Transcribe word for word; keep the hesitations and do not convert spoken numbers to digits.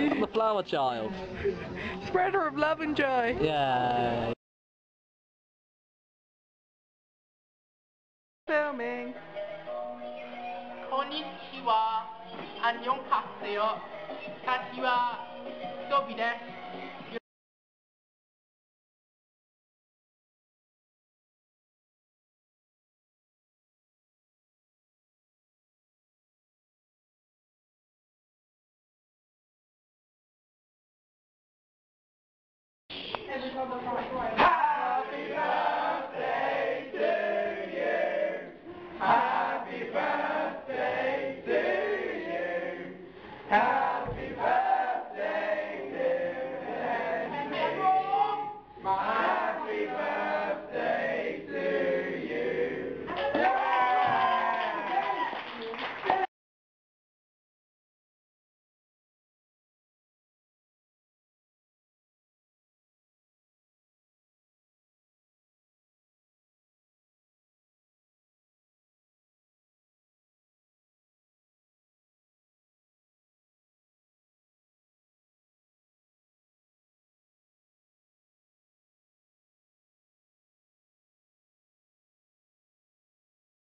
I'm the flower child. Spreader of love and joy. Yeah. Filming. Konnichiwa. 안녕하세요. 다시와 소비데. Happy birthday.